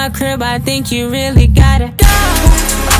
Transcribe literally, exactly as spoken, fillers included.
my crib, I think you really gotta go.